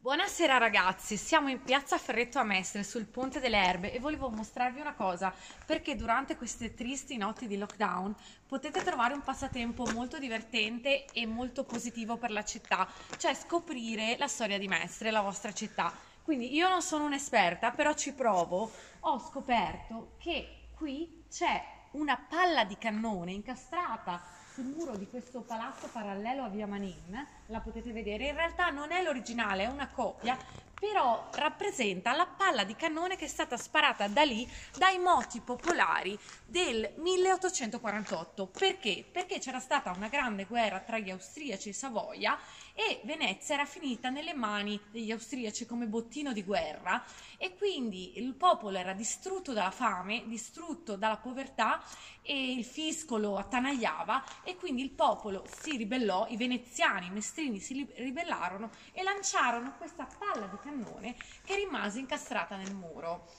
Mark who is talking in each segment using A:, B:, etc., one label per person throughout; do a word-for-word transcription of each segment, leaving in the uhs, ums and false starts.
A: Buonasera ragazzi, siamo in piazza Ferretto a Mestre sul Ponte delle Erbe e volevo mostrarvi una cosa, perché durante queste tristi notti di lockdown potete trovare un passatempo molto divertente e molto positivo per la città, cioè scoprire la storia di Mestre, la vostra città. Quindi io non sono un'esperta, però ci provo. Ho scoperto che qui c'è una palla di cannone incastrata sul muro di questo palazzo parallelo a Via Manin, la potete vedere. In realtà non è l'originale, è una copia, però rappresenta la palla di cannone che è stata sparata da lì dai moti popolari del milleottocentoquarantotto. Perché? Perché c'era stata una grande guerra tra gli austriaci e Savoia e Venezia era finita nelle mani degli austriaci come bottino di guerra, e quindi il popolo era distrutto dalla fame, distrutto dalla povertà, e il fisco lo attanagliava, e quindi il popolo si ribellò, i veneziani, i mestrini si ribellarono e lanciarono questa palla di cannone che rimase incastrata nel muro.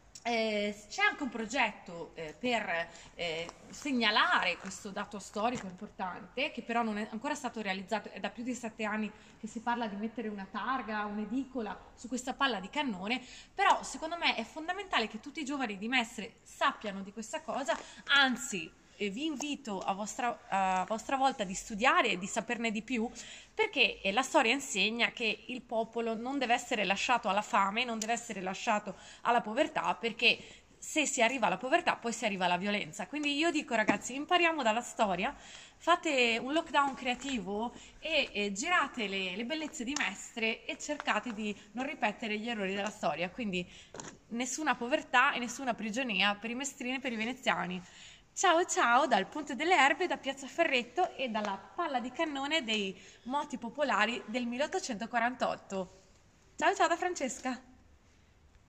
A: Eh, c'è anche un progetto eh, per eh, segnalare questo dato storico importante, che però non è ancora stato realizzato. È da più di sette anni che si parla di mettere una targa, un'edicola su questa palla di cannone, però secondo me è fondamentale che tutti i giovani di Mestre sappiano di questa cosa. Anzi, eh, vi invito a vostra, a vostra volta di studiare e di saperne di più, perché eh, la storia insegna che il popolo non deve essere lasciato alla fame, non deve essere lasciato alla povertà, perché se si arriva alla povertà poi si arriva alla violenza. Quindi io dico ragazzi, impariamo dalla storia, fate un lockdown creativo e, e girate le, le bellezze di Mestre e cercate di non ripetere gli errori della storia. Quindi nessuna povertà e nessuna prigionia per i mestrini e per i veneziani. Ciao ciao dal Ponte delle Erbe, da Piazza Ferretto e dalla palla di cannone dei moti popolari del milleottocentoquarantotto. Ciao ciao da Francesca!